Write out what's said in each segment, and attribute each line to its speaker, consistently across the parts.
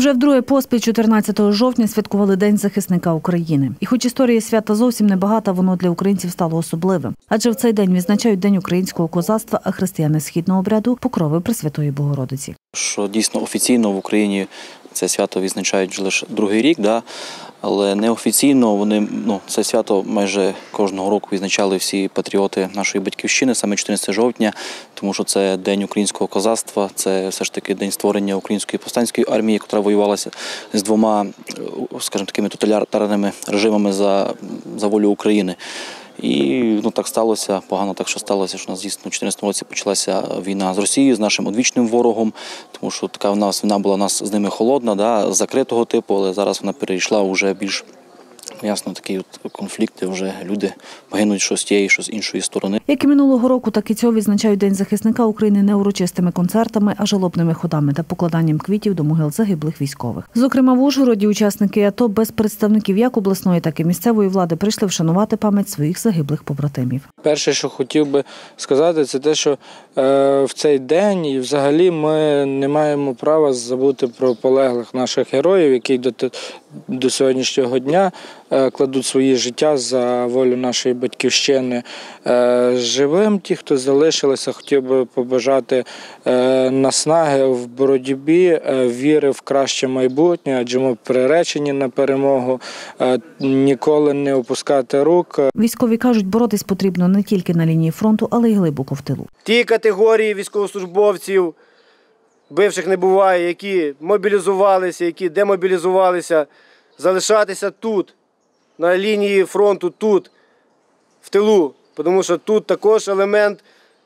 Speaker 1: Вже вдруге поспіль 14 жовтня святкували День захисника України. І хоч історія свята зовсім небагата, воно для українців стало особливим. Адже в цей день відзначають День українського козацтва, а християни східного обряду – Покрови Пресвятої Богородиці.
Speaker 2: Що дійсно офіційно в Україні це свято відзначають вже лише другий рік, але неофіційно вони це свято майже кожного року відзначали всі патріоти нашої батьківщини, саме 14 жовтня, тому що це День українського козацтва, це все ж таки день створення української повстанської армії, яка воювалася з двома, скажімо, такими тоталітарними режимами за волю України. І так сталося, погано так, що сталося, що у нас дійсно у 2014 році почалася війна з Росією, з нашим одвічним ворогом, тому що така в нас війна була з ними холодна, закритого типу, але зараз вона перейшла вже більш, ясно, такі конфлікти, вже люди погинуть що з тієї, що з іншої сторони.
Speaker 1: Як і минулого року, так і цього відзначають День захисника України не урочистими концертами, а жалобними ходами та покладанням квітів до могил загиблих військових. Зокрема, в Ужгороді учасники АТО без представників як обласної, так і місцевої влади прийшли вшанувати пам'ять своїх загиблих побратимів.
Speaker 3: Перше, що хотів би сказати, це те, що в цей день і взагалі ми не маємо права забути про полеглих наших героїв, які до сьогоднішнього дня кладуть свої життя за волю нашої батьківщини. Живим ті, хто залишилися, хотів би побажати наснаги в боротьбі, віри в краще майбутнє, адже ми приречені на перемогу, ніколи не опускати рук.
Speaker 1: Військові кажуть, боротись потрібно не тільки на лінії фронту, але й глибоко в тилу.
Speaker 4: Ті категорії військовослужбовців, бивших не буває, які мобілізувалися, які демобілізувалися, залишатися тут, на лінії фронту, тут, в тилу, тому що тут також елемент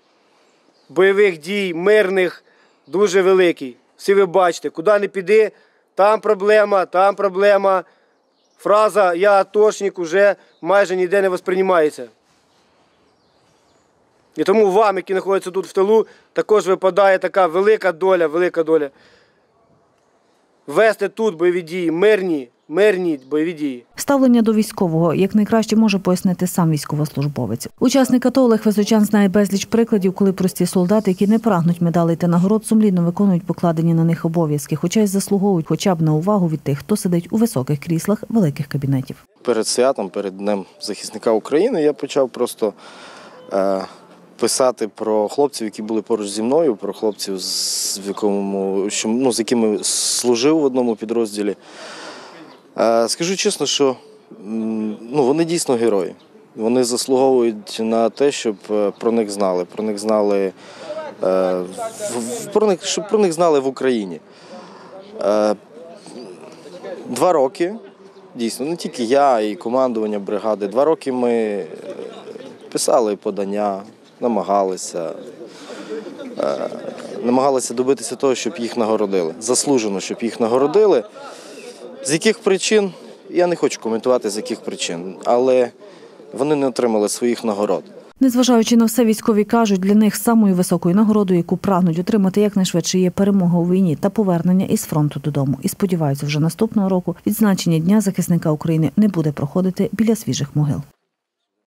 Speaker 4: бойових дій, мирних, дуже великий. Всі ви бачите, куди не піди, там проблема, там проблема. Фраза «я атошник» вже майже ніде не восприймається. І тому вам, які знаходяться тут в тилу, також випадає така велика доля вести тут бойові дії, мирні бойові дії.
Speaker 1: Ставлення до військового якнайкраще може пояснити сам військовослужбовець. Учасник АТО Олег Височан знає безліч прикладів, коли прості солдати, які не прагнуть медалей та нагород, сумлінно виконують покладені на них обов'язки, хоча й заслуговують хоча б на увагу від тих, хто сидить у високих кріслах великих кабінетів.
Speaker 5: Перед святом, перед Днем захисника України я почав просто писати про хлопців, які були поруч зі мною, про хлопців, з якими служив в одному підрозділі. Скажу чесно, що вони дійсно герої. Вони заслуговують на те, щоб про них знали. Щоб про них знали в Україні. 2 роки, дійсно, не тільки я і командування бригади, 2 роки ми писали подання, намагалися добитися того, щоб їх нагородили. Заслужено, щоб їх нагородили. З яких причин, я не хочу коментувати, з яких причин, але вони не отримали своїх нагород.
Speaker 1: Незважаючи на все, військові кажуть, для них самою високою нагородою, яку прагнуть отримати якнайшвидше, є перемога у війні та повернення із фронту додому. І сподіваються, вже наступного року відзначення Дня захисника України не буде проходити біля свіжих могил.